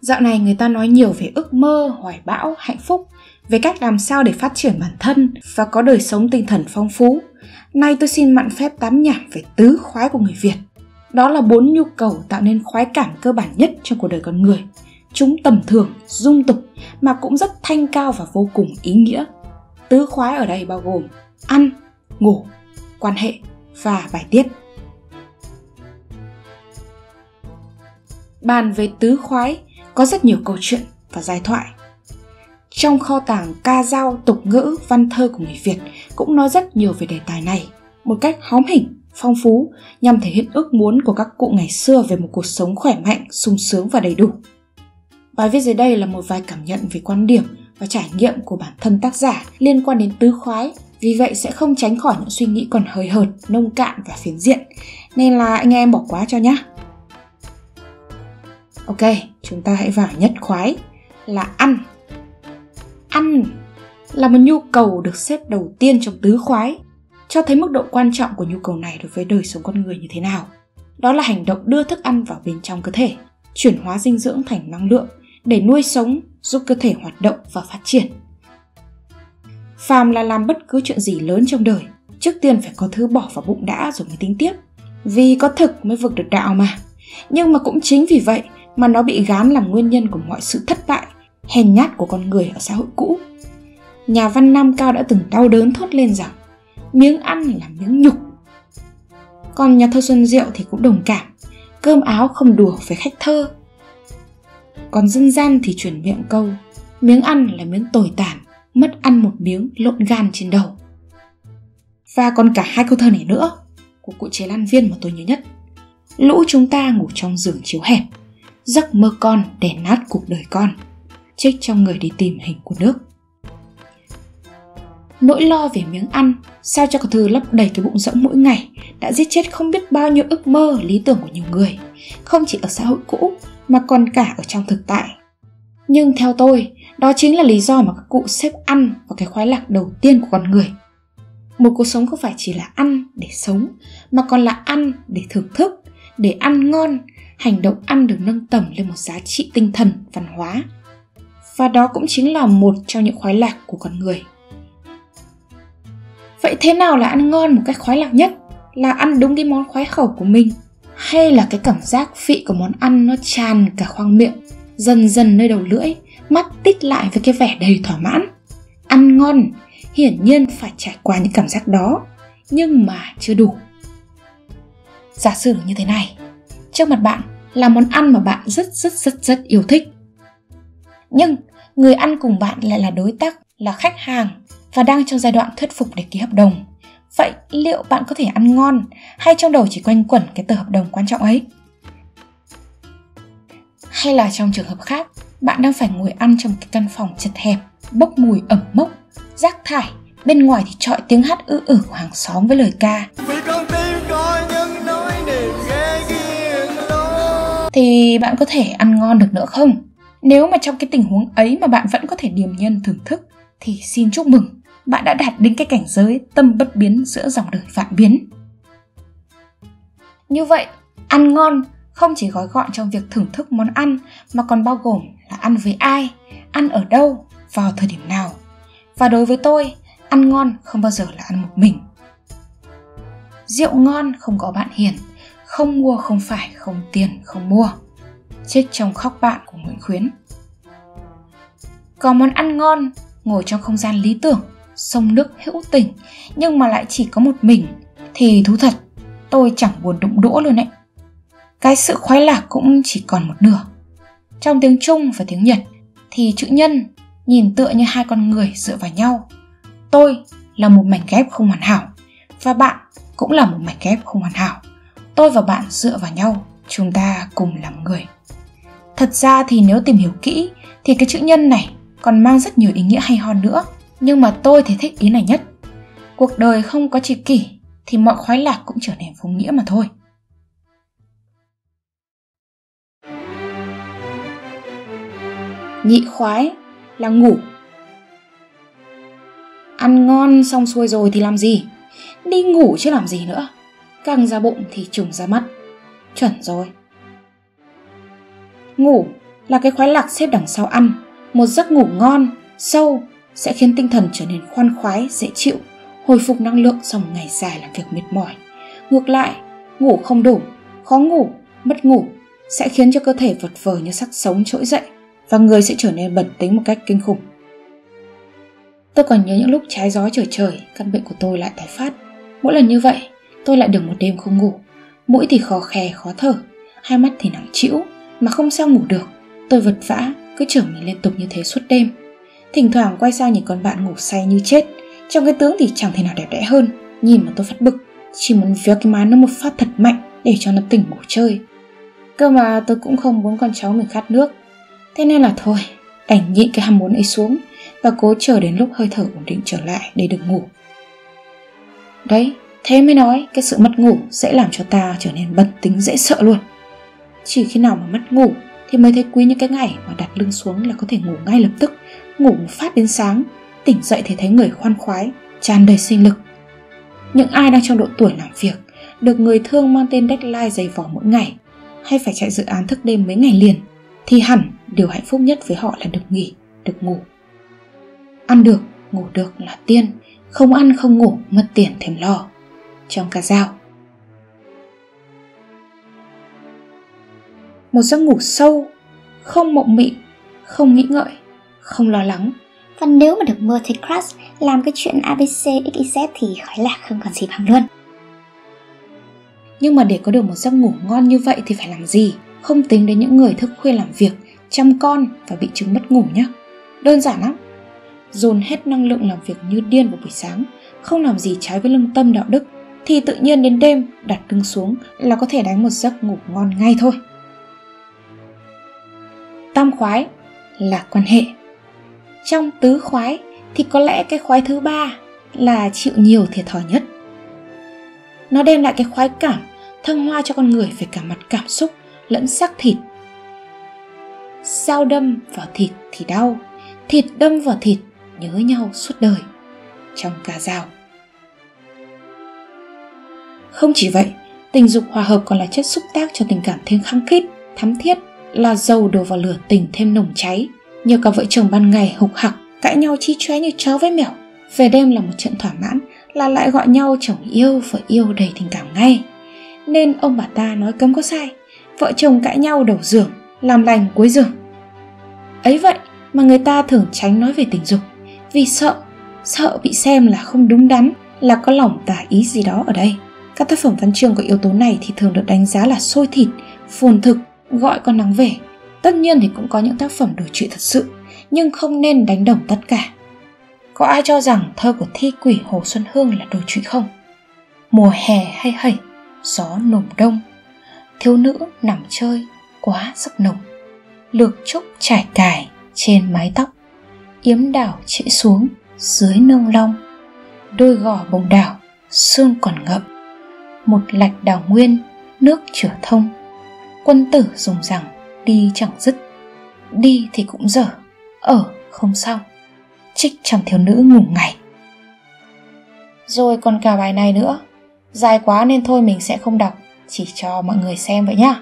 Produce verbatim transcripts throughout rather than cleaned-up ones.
Dạo này người ta nói nhiều về ước mơ, hoài bão, hạnh phúc, về cách làm sao để phát triển bản thân và có đời sống tinh thần phong phú. Nay tôi xin mạn phép tám nhảm về tứ khoái của người Việt. Đó là bốn nhu cầu tạo nên khoái cảm cơ bản nhất trong cuộc đời con người. Chúng tầm thường, dung tục mà cũng rất thanh cao và vô cùng ý nghĩa. Tứ khoái ở đây bao gồm ăn, ngủ, quan hệ và bài tiết. Bàn về tứ khoái có rất nhiều câu chuyện và giai thoại. Trong kho tàng ca dao, tục ngữ, văn thơ của người Việt cũng nói rất nhiều về đề tài này, một cách hóm hỉnh, phong phú nhằm thể hiện ước muốn của các cụ ngày xưa về một cuộc sống khỏe mạnh, sung sướng và đầy đủ. Bài viết dưới đây là một vài cảm nhận về quan điểm và trải nghiệm của bản thân tác giả liên quan đến tứ khoái, vì vậy sẽ không tránh khỏi những suy nghĩ còn hời hợt, nông cạn và phiến diện, nên là anh em bỏ qua cho nhé. Ok, chúng ta hãy vào nhất khoái là ăn. Ăn là một nhu cầu được xếp đầu tiên trong tứ khoái, cho thấy mức độ quan trọng của nhu cầu này đối với đời sống con người như thế nào. Đó là hành động đưa thức ăn vào bên trong cơ thể, chuyển hóa dinh dưỡng thành năng lượng để nuôi sống, giúp cơ thể hoạt động và phát triển. Phàm là làm bất cứ chuyện gì lớn trong đời, trước tiên phải có thứ bỏ vào bụng đã rồi mới tính tiếp. Vì có thực mới vực được đạo mà. Nhưng mà cũng chính vì vậy mà nó bị gán làm nguyên nhân của mọi sự thất bại, hèn nhát của con người ở xã hội cũ. Nhà văn Nam Cao đã từng đau đớn thốt lên rằng miếng ăn là miếng nhục. Còn nhà thơ Xuân Diệu thì cũng đồng cảm, cơm áo không đùa với khách thơ. Còn dân gian thì truyền miệng câu miếng ăn là miếng tồi tàn, mất ăn một miếng lộn gan trên đầu. Và còn cả hai câu thơ này nữa của cụ Chế Lan Viên mà tôi nhớ nhất. Lũ chúng ta ngủ trong giường chiếu hẹp, giấc mơ con đè nát cuộc đời con, trích trong Người đi tìm hình của nước. Nỗi lo về miếng ăn, sao cho có thứ lấp đầy cái bụng rỗng mỗi ngày, đã giết chết không biết bao nhiêu ước mơ, lý tưởng của nhiều người, không chỉ ở xã hội cũ mà còn cả ở trong thực tại. Nhưng theo tôi, đó chính là lý do mà các cụ xếp ăn vào cái khoái lạc đầu tiên của con người. Một cuộc sống không phải chỉ là ăn để sống, mà còn là ăn để thưởng thức, để ăn ngon. Hành động ăn được nâng tầm lên một giá trị tinh thần, văn hóa. Và đó cũng chính là một trong những khoái lạc của con người. Vậy thế nào là ăn ngon một cách khoái lạc nhất? Là ăn đúng cái món khoái khẩu của mình? Hay là cái cảm giác vị của món ăn nó tràn cả khoang miệng, dần dần nơi đầu lưỡi, mắt tít lại với cái vẻ đầy thỏa mãn? Ăn ngon, hiển nhiên phải trải qua những cảm giác đó, nhưng mà chưa đủ. Giả sử như thế này, trước mặt bạn là món ăn mà bạn rất rất rất rất yêu thích. Nhưng người ăn cùng bạn lại là đối tác, là khách hàng và đang trong giai đoạn thuyết phục để ký hợp đồng. Vậy liệu bạn có thể ăn ngon hay trong đầu chỉ quanh quẩn cái tờ hợp đồng quan trọng ấy? Hay là trong trường hợp khác, bạn đang phải ngồi ăn trong cái căn phòng chật hẹp, bốc mùi ẩm mốc, rác thải, bên ngoài thì trọi tiếng hát ư ử của hàng xóm với lời ca. Thì bạn có thể ăn ngon được nữa không? Nếu mà trong cái tình huống ấy mà bạn vẫn có thể điềm nhiên thưởng thức, thì xin chúc mừng, bạn đã đạt đến cái cảnh giới tâm bất biến giữa dòng đời vạn biến. Như vậy, ăn ngon không chỉ gói gọn trong việc thưởng thức món ăn, mà còn bao gồm là ăn với ai, ăn ở đâu, vào thời điểm nào. Và đối với tôi, ăn ngon không bao giờ là ăn một mình. Rượu ngon không có bạn hiền, không mua không phải, không tiền không mua. Trích trong Khóc Bạn của Nguyễn Khuyến. Còn món ăn ngon, ngồi trong không gian lý tưởng, sông nước hữu tình, nhưng mà lại chỉ có một mình, thì thú thật, tôi chẳng buồn đụng đũa luôn ấy. Cái sự khoái lạc cũng chỉ còn một nửa. Trong tiếng Trung và tiếng Nhật thì chữ nhân nhìn tựa như hai con người dựa vào nhau. Tôi là một mảnh ghép không hoàn hảo, và bạn cũng là một mảnh ghép không hoàn hảo. Tôi và bạn dựa vào nhau, chúng ta cùng làm người. Thật ra thì nếu tìm hiểu kỹ thì cái chữ nhân này còn mang rất nhiều ý nghĩa hay ho nữa. Nhưng mà tôi thì thích ý này nhất. Cuộc đời không có tri kỷ thì mọi khoái lạc cũng trở nên vô nghĩa mà thôi. Nhị khoái là ngủ. Ăn ngon xong xuôi rồi thì làm gì? Đi ngủ chứ làm gì nữa. Căng ra bụng thì trùng ra mắt. Chuẩn rồi. Ngủ là cái khoái lạc xếp đằng sau ăn. Một giấc ngủ ngon, sâu sẽ khiến tinh thần trở nên khoan khoái, dễ chịu, hồi phục năng lượng sau một ngày dài làm việc mệt mỏi. Ngược lại, ngủ không đủ, khó ngủ, mất ngủ sẽ khiến cho cơ thể vật vờ như xác sống trỗi dậy và người sẽ trở nên bẩn tính một cách kinh khủng. Tôi còn nhớ những lúc trái gió trở trời, căn bệnh của tôi lại tái phát. Mỗi lần như vậy, tôi lại được một đêm không ngủ. Mũi thì khó khè, khó thở, hai mắt thì nặng trĩu, mà không sao ngủ được. Tôi vật vã, cứ chở mình liên tục như thế suốt đêm. Thỉnh thoảng quay sang nhìn con bạn ngủ say như chết, trong cái tướng thì chẳng thể nào đẹp đẽ hơn. Nhìn mà tôi phát bực, chỉ muốn véo cái má nó một phát thật mạnh để cho nó tỉnh ngủ chơi. Cơ mà tôi cũng không muốn con cháu mình khát nước, thế nên là thôi, đành nhịn cái ham muốn ấy xuống và cố chờ đến lúc hơi thở ổn định trở lại để được ngủ. Đấy, thế mới nói cái sự mất ngủ sẽ làm cho ta trở nên bẩn tính dễ sợ luôn. Chỉ khi nào mà mất ngủ thì mới thấy quý những cái ngày mà đặt lưng xuống là có thể ngủ ngay lập tức, ngủ một phát đến sáng, tỉnh dậy thì thấy người khoan khoái, tràn đầy sinh lực. Những ai đang trong độ tuổi làm việc, được người thương mang tên deadline dày vò mỗi ngày, hay phải chạy dự án thức đêm mấy ngày liền, thì hẳn điều hạnh phúc nhất với họ là được nghỉ, được ngủ. Ăn được, ngủ được là tiên, không ăn không ngủ mất tiền thêm lo. Trong ca dao. Một giấc ngủ sâu, không mộng mị, không nghĩ ngợi, không lo lắng. Và nếu mà được multiclass làm cái chuyện a bê xê ích i zét thì khoái lạc không còn gì bằng luôn. Nhưng mà để có được một giấc ngủ ngon như vậy thì phải làm gì? Không tính đến những người thức khuya làm việc, chăm con và bị chứng mất ngủ nhé. Đơn giản lắm. Dồn hết năng lượng làm việc như điên vào buổi sáng, không làm gì trái với lương tâm đạo đức, thì tự nhiên đến đêm đặt lưng xuống là có thể đánh một giấc ngủ ngon ngay thôi. Tam khoái là quan hệ. Trong tứ khoái thì có lẽ cái khoái thứ ba là chịu nhiều thiệt thòi nhất. Nó đem lại cái khoái cảm, thăng hoa cho con người về cả mặt cảm xúc lẫn xác thịt. Dao đâm vào thịt thì đau, thịt đâm vào thịt nhớ nhau suốt đời. Trong ca dao. Không chỉ vậy, tình dục hòa hợp còn là chất xúc tác cho tình cảm thêm khăng khít, thắm thiết, là dầu đổ vào lửa tình thêm nồng cháy. Nhiều cặp vợ chồng ban ngày hục hặc, cãi nhau chi chóe như chó với mèo, về đêm là một trận thỏa mãn là lại gọi nhau chồng yêu vợ yêu đầy tình cảm ngay. Nên ông bà ta nói cấm có sai, vợ chồng cãi nhau đầu giường, làm lành cuối giường. Ấy vậy mà người ta thường tránh nói về tình dục, vì sợ, sợ bị xem là không đúng đắn, là có lòng tà ý gì đó ở đây. Các tác phẩm văn chương có yếu tố này thì thường được đánh giá là sôi thịt, phồn thực, gọi con nắng về. Tất nhiên thì cũng có những tác phẩm đổi trụy thật sự, nhưng không nên đánh đồng tất cả. Có ai cho rằng thơ của thi quỷ Hồ Xuân Hương là đổi trụy không? Mùa hè hay hẩy, gió nồm đông, thiếu nữ nằm chơi quá sức nồng, lược trúc trải cài trên mái tóc, yếm đảo trễ xuống dưới nương long, đôi gò bồng đảo sương còn ngậm, một lạch đào nguyên nước chửa thông, quân tử dùng rằng đi chẳng dứt, đi thì cũng dở, ở không xong, trích trong thiếu nữ ngủ ngày. Rồi còn cả bài này nữa, dài quá nên thôi mình sẽ không đọc, chỉ cho mọi người xem vậy nhá.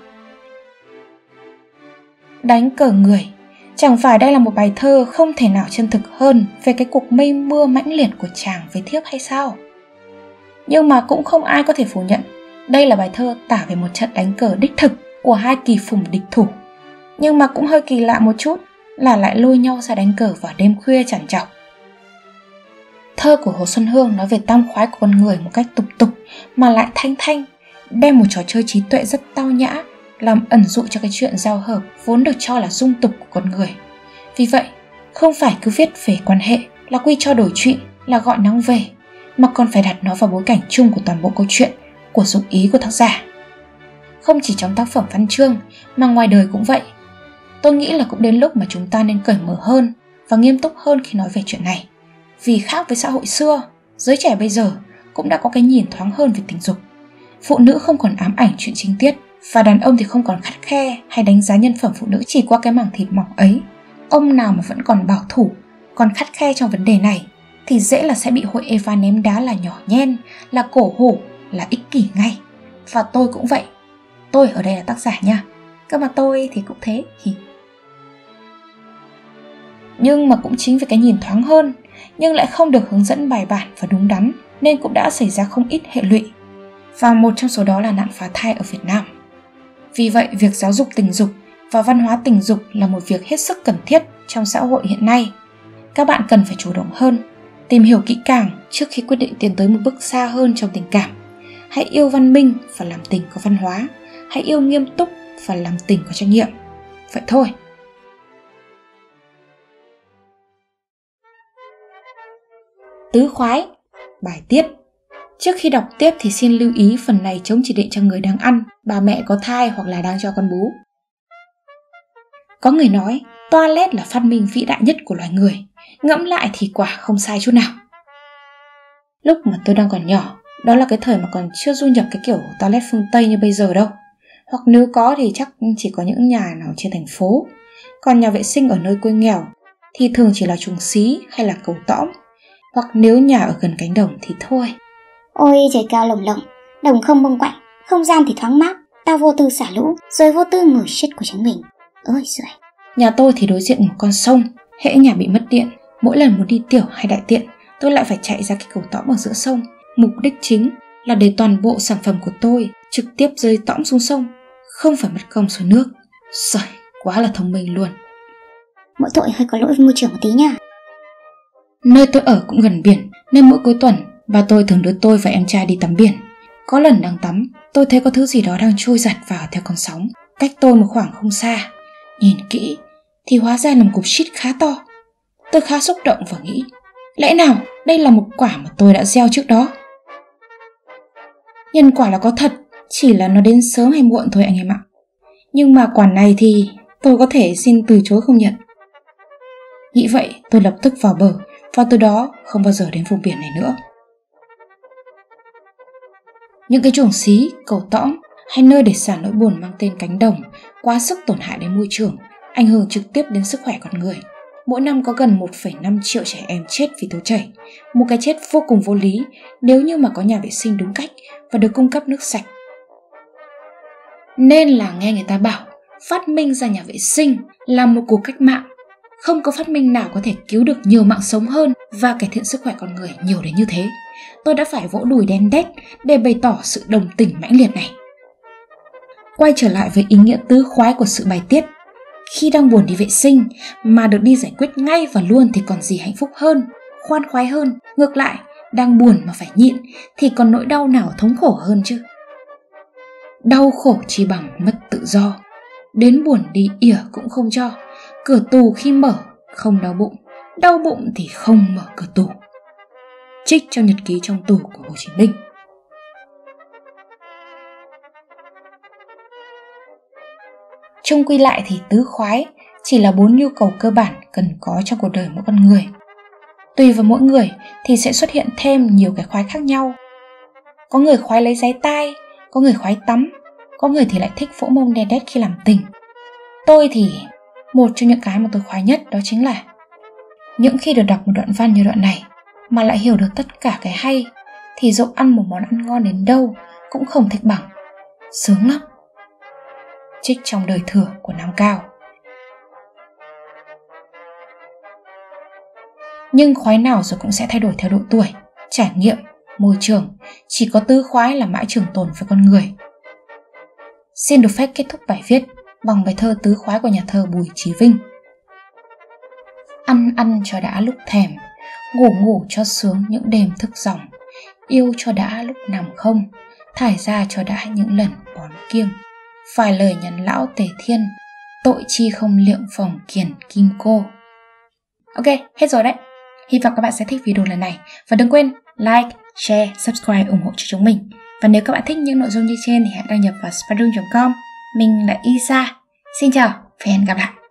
Đánh cờ người, chẳng phải đây là một bài thơ không thể nào chân thực hơn về cái cuộc mây mưa mãnh liệt của chàng với thiếp hay sao? Nhưng mà cũng không ai có thể phủ nhận, đây là bài thơ tả về một trận đánh cờ đích thực của hai kỳ phùng địch thủ. Nhưng mà cũng hơi kỳ lạ một chút là lại lôi nhau ra đánh cờ vào đêm khuya trằn trọc. Thơ của Hồ Xuân Hương nói về tam khoái của con người một cách tục tục mà lại thanh thanh, đem một trò chơi trí tuệ rất tao nhã làm ẩn dụ cho cái chuyện giao hợp vốn được cho là dung tục của con người. Vì vậy, không phải cứ viết về quan hệ là quy cho đổi trụy, là gọi nắng về, mà còn phải đặt nó vào bối cảnh chung của toàn bộ câu chuyện, của dụng ý của tác giả. Không chỉ trong tác phẩm văn chương mà ngoài đời cũng vậy. Tôi nghĩ là cũng đến lúc mà chúng ta nên cởi mở hơn và nghiêm túc hơn khi nói về chuyện này. Vì khác với xã hội xưa, giới trẻ bây giờ cũng đã có cái nhìn thoáng hơn về tình dục. Phụ nữ không còn ám ảnh chuyện chính tiết, và đàn ông thì không còn khắt khe hay đánh giá nhân phẩm phụ nữ chỉ qua cái mảng thịt mỏng ấy. Ông nào mà vẫn còn bảo thủ, còn khắt khe trong vấn đề này thì dễ là sẽ bị hội Eva ném đá là nhỏ nhen, là cổ hủ, là ích kỷ ngay. Và tôi cũng vậy. Tôi ở đây là tác giả nha. Cơ mà tôi thì cũng thế. Nhưng mà cũng chính vì cái nhìn thoáng hơn, nhưng lại không được hướng dẫn bài bản và đúng đắn, nên cũng đã xảy ra không ít hệ lụy. Và một trong số đó là nạn phá thai ở Việt Nam. Vì vậy, việc giáo dục tình dục và văn hóa tình dục là một việc hết sức cần thiết trong xã hội hiện nay. Các bạn cần phải chủ động hơn, tìm hiểu kỹ càng trước khi quyết định tiến tới một bước xa hơn trong tình cảm. Hãy yêu văn minh và làm tình có văn hóa. Hãy yêu nghiêm túc và làm tình có trách nhiệm. Vậy thôi. Tứ khoái, bài tiết. Trước khi đọc tiếp thì xin lưu ý phần này chống chỉ định cho người đang ăn, bà mẹ có thai hoặc là đang cho con bú. Có người nói, toilet là phát minh vĩ đại nhất của loài người. Ngẫm lại thì quả không sai chút nào. Lúc mà tôi đang còn nhỏ, đó là cái thời mà còn chưa du nhập cái kiểu toilet phương Tây như bây giờ đâu. Hoặc nếu có thì chắc chỉ có những nhà nào trên thành phố. Còn nhà vệ sinh ở nơi quê nghèo thì thường chỉ là chuồng xí hay là cầu tõm. Hoặc nếu nhà ở gần cánh đồng thì thôi. Ôi trời cao lồng lộng, đồng không bông quạnh, không gian thì thoáng mát. Tao vô tư xả lũ, rồi vô tư ngửi shit của chính mình. Ôi giời. Nhà tôi thì đối diện một con sông. Hễ nhà bị mất điện, mỗi lần muốn đi tiểu hay đại tiện, tôi lại phải chạy ra cái cầu tõm ở giữa sông. Mục đích chính là để toàn bộ sản phẩm của tôi trực tiếp rơi tõm xuống sông, không phải mất công xối nước. Giời, quá là thông minh luôn. Mỗi tội hơi có lỗi với môi trường một tí nha. Nơi tôi ở cũng gần biển, nên mỗi cuối tuần bà tôi thường đưa tôi và em trai đi tắm biển. Có lần đang tắm, tôi thấy có thứ gì đó đang trôi giặt vào theo con sóng, cách tôi một khoảng không xa. Nhìn kỹ thì hóa ra là một cục shit khá to. Tôi khá xúc động và nghĩ, lẽ nào đây là một quả mà tôi đã gieo trước đó? Nhân quả là có thật, chỉ là nó đến sớm hay muộn thôi anh em ạ. Nhưng mà quả này thì tôi có thể xin từ chối không nhận. Nghĩ vậy tôi lập tức vào bờ, và từ đó không bao giờ đến vùng biển này nữa. Những cái chuồng xí, cầu tõm hay nơi để xả nỗi buồn mang tên cánh đồng quá sức tổn hại đến môi trường, ảnh hưởng trực tiếp đến sức khỏe con người. Mỗi năm có gần một phẩy năm triệu trẻ em chết vì tiêu chảy, một cái chết vô cùng vô lý nếu như mà có nhà vệ sinh đúng cách và được cung cấp nước sạch. Nên là nghe người ta bảo, phát minh ra nhà vệ sinh là một cuộc cách mạng. Không có phát minh nào có thể cứu được nhiều mạng sống hơn và cải thiện sức khỏe con người nhiều đến như thế. Tôi đã phải vỗ đùi đen đét để bày tỏ sự đồng tình mãnh liệt này. Quay trở lại với ý nghĩa tứ khoái của sự bài tiết. Khi đang buồn đi vệ sinh mà được đi giải quyết ngay và luôn thì còn gì hạnh phúc hơn, khoan khoái hơn. Ngược lại, đang buồn mà phải nhịn thì còn nỗi đau nào thống khổ hơn chứ. Đau khổ chỉ bằng mất tự do. Đến buồn đi ỉa cũng không cho. Cửa tù khi mở không đau bụng, đau bụng thì không mở cửa tù. Trích trong nhật ký trong tù của Hồ Chí Minh. Chung quy lại thì tứ khoái chỉ là bốn nhu cầu cơ bản cần có trong cuộc đời mỗi con người. Tùy vào mỗi người thì sẽ xuất hiện thêm nhiều cái khoái khác nhau. Có người khoái lấy giấy tai, có người khoái tắm, có người thì lại thích vỗ mông đen đét khi làm tình. Tôi thì một trong những cái mà tôi khoái nhất đó chính là những khi được đọc một đoạn văn như đoạn này mà lại hiểu được tất cả cái hay thì dẫu ăn một món ăn ngon đến đâu cũng không thích bằng. Sướng lắm. Trích trong Đời Thừa của Nam Cao. Nhưng khoái nào rồi cũng sẽ thay đổi theo độ tuổi, trải nghiệm, môi trường. Chỉ có tứ khoái là mãi trường tồn với con người. Xin được phép kết thúc bài viết bằng bài thơ tứ khoái của nhà thơ Bùi Chí Vinh. Ăn ăn cho đã lúc thèm, ngủ ngủ cho sướng những đêm thức dòng, yêu cho đã lúc nằm không, thải ra cho đã những lần bón kiêng. Phải lời nhắn lão Tề Thiên, tội chi không liệm phòng kiền kim cô. Ok, hết rồi đấy. Hy vọng các bạn sẽ thích video lần này. Và đừng quên like, share, subscribe ủng hộ cho chúng mình. Và nếu các bạn thích những nội dung như trên thì hãy đăng nhập vào sparroom chấm com. Mình là Isa. Xin chào và hẹn gặp lại.